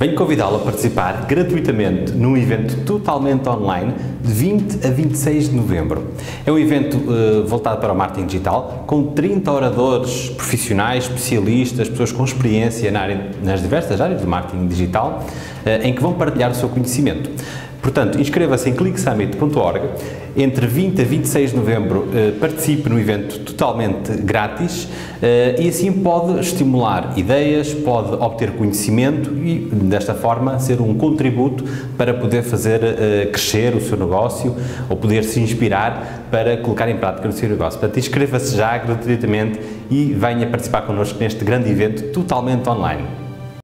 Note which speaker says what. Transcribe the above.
Speaker 1: Venho convidá-lo a participar gratuitamente num evento totalmente online de 20 a 26 de novembro. É um evento voltado para o marketing digital, com 30 oradores profissionais, especialistas, pessoas com experiência nas diversas áreas do marketing digital, em que vão partilhar o seu conhecimento. Portanto, inscreva-se em clicksummit.org. Entre 20 a 26 de novembro participe no evento totalmente grátis e assim pode estimular ideias, pode obter conhecimento e desta forma ser um contributo para poder fazer crescer o seu negócio ou poder se inspirar para colocar em prática no seu negócio. Portanto, inscreva-se já gratuitamente e venha participar connosco neste grande evento totalmente online.